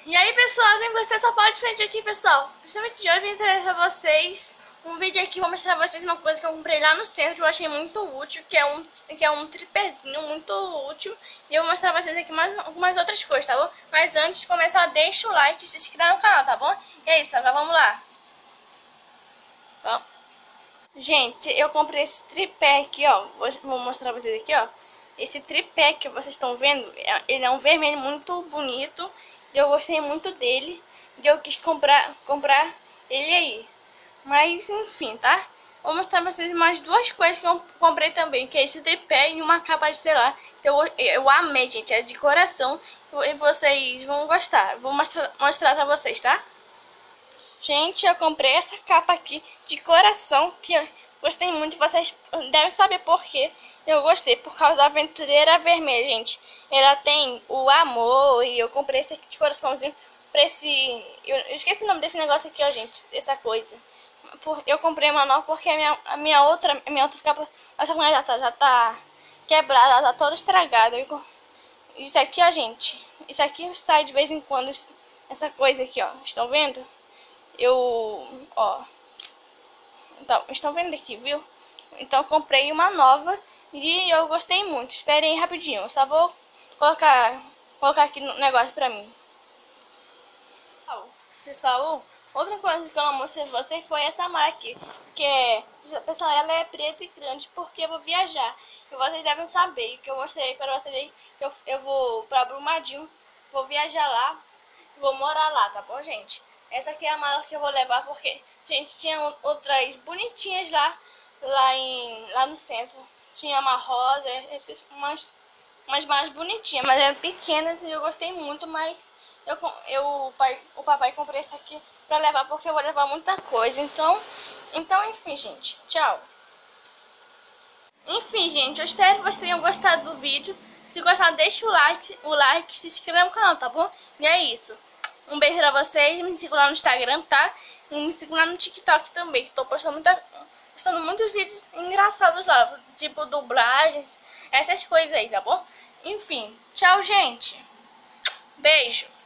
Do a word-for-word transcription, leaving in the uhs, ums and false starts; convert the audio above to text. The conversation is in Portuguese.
E aí, pessoal, nem você só pode frente aqui, pessoal. Principalmente de hoje, eu vim trazer pra vocês um vídeo aqui. Vou mostrar pra vocês uma coisa que eu comprei lá no centro, que eu achei muito útil, que é um, que é um tripézinho muito útil. E eu vou mostrar pra vocês aqui mais algumas outras coisas, tá bom? Mas antes de começar, deixa o like e se inscreva no canal, tá bom? E é isso, agora vamos lá. Bom, gente, eu comprei esse tripé aqui, ó. Vou mostrar pra vocês aqui, ó. Esse tripé que vocês estão vendo, ele é um vermelho muito bonito. Eu gostei muito dele. E eu quis comprar, comprar ele aí. Mas, enfim, tá? Vou mostrar pra vocês mais duas coisas que eu comprei também. Que é esse tripé e uma capa de celular. Eu, eu amei, gente. É de coração. E vocês vão gostar. Vou mostrar, mostrar pra vocês, tá? Gente, eu comprei essa capa aqui de coração. Que eu gostei muito. Vocês devem saber por quê. Eu gostei. Por causa da aventureira vermelha, gente. Ela tem o amor. E eu comprei esse aqui de coraçãozinho. Pra esse... Eu, eu esqueci o nome desse negócio aqui, ó, gente. Essa coisa. Eu comprei uma nova porque a minha, a minha outra a minha outra capa já tá, já tá quebrada, ela tá toda estragada. Isso aqui, ó, gente. Isso aqui sai de vez em quando. Essa coisa aqui, ó. Estão vendo? Eu... Ó. Então, estão vendo aqui, viu? Então, eu comprei uma nova e eu gostei muito. Esperem rapidinho. Eu só vou colocar, colocar aqui no negócio pra mim. Pessoal, outra coisa que eu não mostrei pra vocês foi essa mala aqui. Que é... Pessoal, ela é preta e grande porque eu vou viajar. E vocês devem saber que eu mostrei para vocês aí que eu, eu vou pra Brumadinho. Vou viajar lá. Vou morar lá, tá bom, gente? Essa aqui é a mala que eu vou levar porque, gente, tinha outras bonitinhas lá, lá, em, lá no centro. Tinha uma rosa, esses, umas, umas malas bonitinhas, mas eram pequenas e eu gostei muito, mas eu, eu, o, pai, o papai comprei essa aqui pra levar porque eu vou levar muita coisa. Então, então enfim, gente, tchau. Enfim, gente, eu espero que vocês tenham gostado do vídeo. Se gostar, deixa o like, o like, se inscreva no canal, tá bom? E é isso. Um beijo pra vocês, me sigam lá no Instagram, tá? E me sigam lá no TikTok também, que tô postando, muita, postando muitos vídeos engraçados lá, tipo dublagens, essas coisas aí, tá bom? Enfim, tchau, gente. Beijo.